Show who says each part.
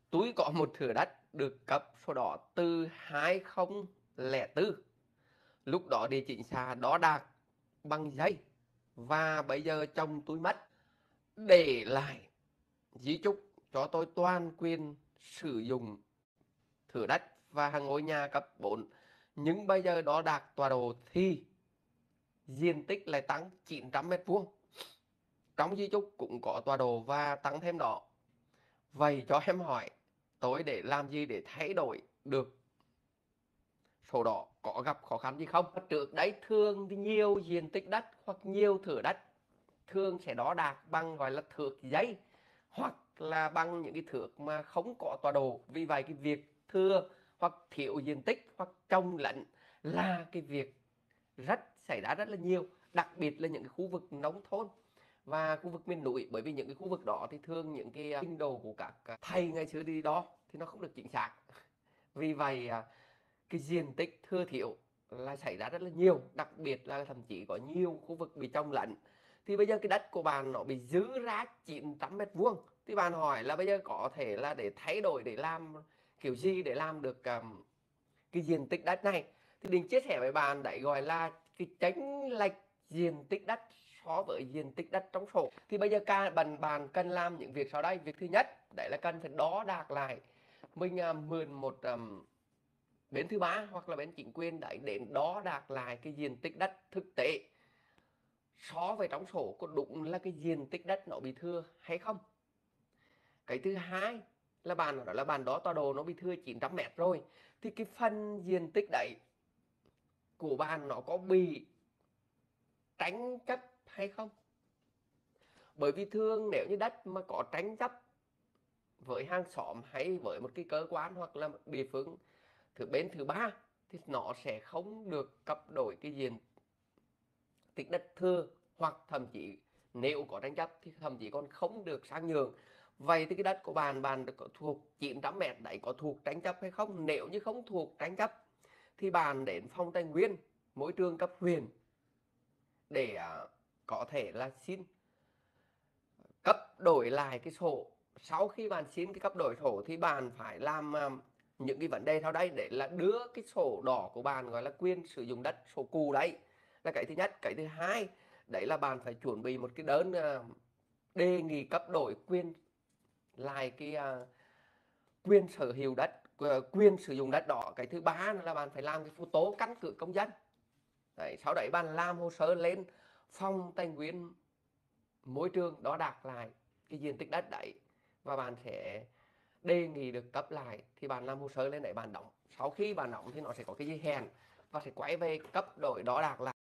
Speaker 1: Tôi có một thửa đất được cấp sổ đỏ từ 2004. Lúc đó địa chính xã đo đạc bằng giấy. Và bây giờ chồng tôi mất, để lại di chúc cho tôi toàn quyền sử dụng thửa đất và ngôi nhà cấp 4. Nhưng bây giờ đo đạc tọa độ thì diện tích lại tăng 900 mét vuông. Trong di chúc cũng có tọa độ và tăng thêm đó. Vậy cho em hỏi, tôi để làm gì để thay đổi được sổ đỏ, có gặp khó khăn gì không? Trước đây thường thì nhiều diện tích đất hoặc nhiều thửa đất thường sẽ đo đạc bằng gọi là thước giấy hoặc là bằng những cái thước mà không có tọa độ. Vì vậy cái việc thừa hoặc thiếu diện tích hoặc trồng lẫn là cái việc xảy ra rất là nhiều, đặc biệt là những cái khu vực nông thôn và khu vực miền núi. Bởi vì những cái khu vực đó thì thường những cái tinh độ của các thầy ngày xưa đi đo thì nó không được chính xác. Vì vậy cái diện tích thừa thiếu là xảy ra rất là nhiều, đặc biệt là thậm chí có nhiều khu vực bị trồng lẫn. Thì bây giờ cái đất của bạn nó bị dư ra 900 mét vuông, thì bạn hỏi là bây giờ có thể là để thay đổi, để làm kiểu gì để làm được cái diện tích đất này. Thì định chia sẻ với bạn đấy gọi là cái chênh lệch diện tích đất so với diện tích đất trong sổ. Thì bây giờ bạn cần làm những việc sau đây. Việc thứ nhất đấy là cần phải đo đạc lại. Mình mượn một bên thứ ba hoặc là bên chính quyền đấy đến đo đạc lại cái diện tích đất thực tế so với trong sổ có đúng là cái diện tích đất nó bị thừa hay không. Cái thứ hai là bạn đó tọa độ nó bị thừa 900 mét rồi, thì cái phần diện tích đấy của bạn nó có bị tranh chấp hay không. Bởi vì thường nếu như đất mà có tranh chấp với hàng xóm hay với một cái cơ quan hoặc là một địa phương bên thứ ba thì nó sẽ không được cấp đổi cái diện tích đất thừa, hoặc thậm chí nếu có tranh chấp thì thậm chí còn không được sang nhượng. Vậy thì cái đất của bạn có thuộc 900 mét đấy có thuộc tranh chấp hay không. Nếu như không thuộc tranh chấp thì bạn đến phòng tài nguyên môi trường cấp huyện để có thể là xin cấp đổi lại cái sổ. Sau khi bạn xin cái cấp đổi sổ thì bạn phải làm những cái vấn đề sau đây để là đưa cái sổ đỏ của bạn, gọi là quyền sử dụng đất sổ cũ đấy, là cái thứ nhất. Cái thứ hai đấy là bạn phải chuẩn bị một cái đơn đề nghị cấp đổi quyền lại cái quyền sở hữu đất, quyền sử dụng đất đó. Cái thứ ba là bạn phải làm cái photo tố căn cước công dân đấy. Sau đấy bạn làm hồ sơ lên phòng tài nguyên môi trường đo đạc lại cái diện tích đất đấy và bạn sẽ đề nghị được cấp lại. Thì bạn làm hồ sơ lên đấy bạn đóng. Sau khi bạn đóng thì nó sẽ có cái gì hẹn và sẽ quay về cấp đổi đo đạc lại.